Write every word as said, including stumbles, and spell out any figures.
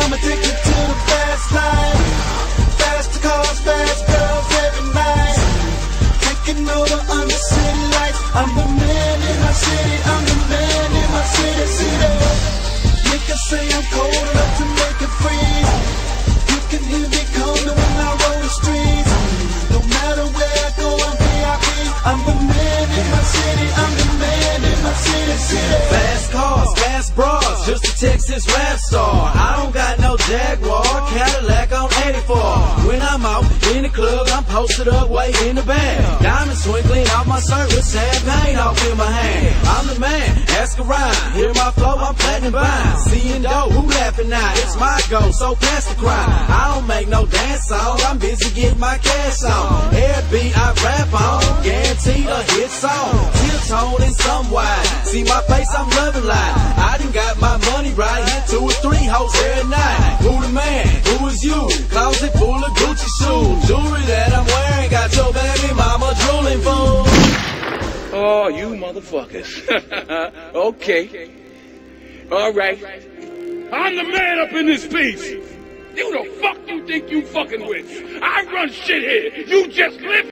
I'm addicted to the fast life. Fast cars, fast girls every night. Taking over under city lights. I'm the man in my city, I'm the man in my city, city. Niggas say I'm cold enough to make it freeze. You can hear me coming when I roll the streets. No matter where I go, I'm V I P. I'm the man in my city, I'm the man in my city, city. Fast cars, fast bras, just a Texas rap star. I don't got no Jaguar, Cadillac on eighty-four. When I'm out in the club, I'm posted up way in the bag. Diamonds twinkling off my shirt with champagne off in my hand. I'm the man, ask around, hear my flow, I'm platinum bound. Seeing dough, who laughing now? It's my goal, so pass the crime. I don't make no dance songs, I'm busy getting my cash on. Every beat I rap on, guaranteed a hit song. Tear-tone and some wide, see my face, I'm loving life. I done got my money right, hit two or three hoes every night. Who the man? Who is you? Closet full of Gucci shoes. Jewelry that I'm wearing got your baby mama drooling, fool. Oh, you motherfuckers. Okay. All right. I'm the man up in this piece. Who the fuck you think you fucking with? I run shit here. You just live.